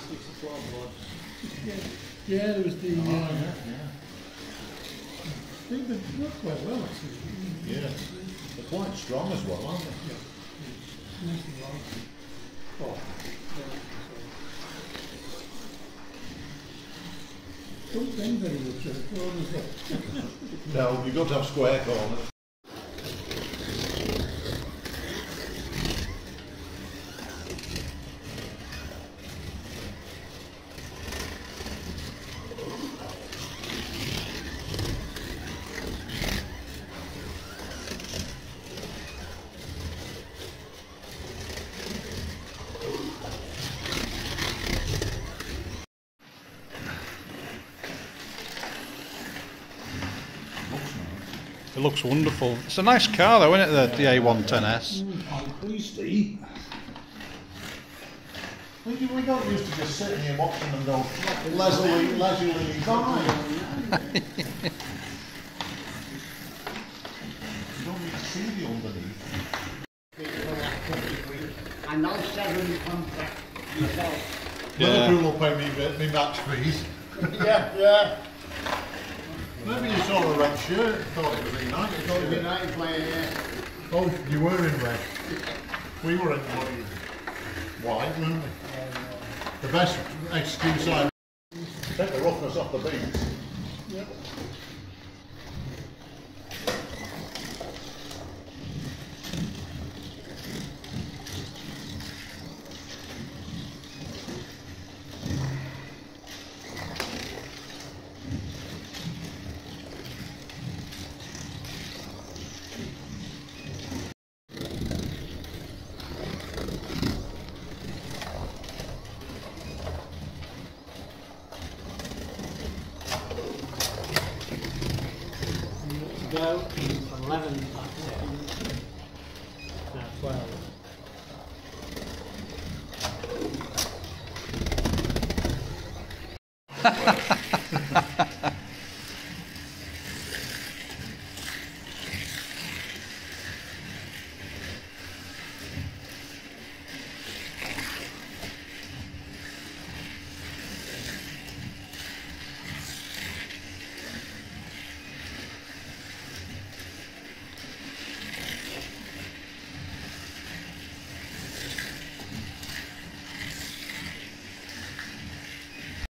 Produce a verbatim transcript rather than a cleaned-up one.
sixty-four blood. Yeah, yeah, there was the. Oh, um, yeah, yeah. I think they work quite well actually. Yeah. They're quite strong as well, aren't they? Yeah. Nice and light. Oh, yeah. Don't bend very much at the corners though. No, you've got to have square corners. It looks wonderful. It's a nice car though, isn't it, the, the A one ten S? I'm pleased to eat. We, we got used to just sitting here watching them go leisurely, leisurely by. You don't need to see the underneath. And no seven contract yourself. Yeah. Liverpool will pay me, me match fees. Yeah, yeah. Maybe you saw a red shirt, thought it was United. Thought it was United player, yeah. Oh, you were in red. We were in bloody white, weren't we? The best excuse I take the roughness off the beats. Yep. Go eleven back seconds. No, twelve.